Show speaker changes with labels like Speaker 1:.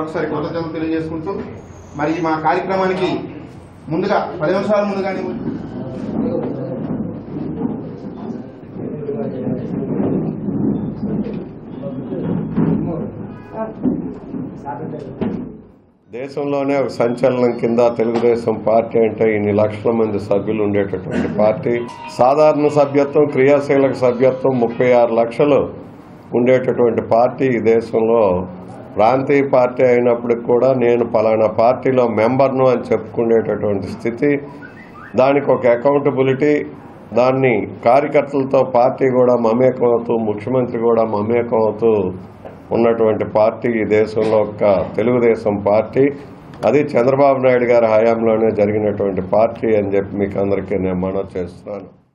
Speaker 1: మరొకసారి కృతజ్ఞతలు తెలియజేసుకుంటూ మరి మా కార్యక్రమానికి ముందుగా 10 నిమిషాల ముందుగానే
Speaker 2: దేశంలోనే ఒక సంచలనం కింద తెలుగుదేశం పార్టీ అంటే ఇన్ని లక్షల మంది సభ్యులు ఉండేటటువంటి పార్టీ. సాధారణ సభ్యత్వం, క్రియాశీలక సభ్యత్వం 36 లక్షలు ఉండేటటువంటి పార్టీ ఈ దేశంలో. ప్రాంతీయ పార్టీ అయినప్పటికి కూడా నేను పలానా పార్టీలో మెంబర్ను అని చెప్పుకునేటటువంటి స్థితి, దానికి ఒక అకౌంటబిలిటీ, దాన్ని కార్యకర్తలతో పార్టీ కూడా మమేకం అవుతూ, ముఖ్యమంత్రి కూడా మమేకం అవుతూ ఉన్నటువంటి పార్టీ ఈ దేశంలో ఒక తెలుగుదేశం పార్టీ. అది చంద్రబాబు నాయుడు గారి హయాంలోనే జరిగినటువంటి పార్టీ అని చెప్పి మీకు అందరికీ నేను మనవి చేస్తున్నాను.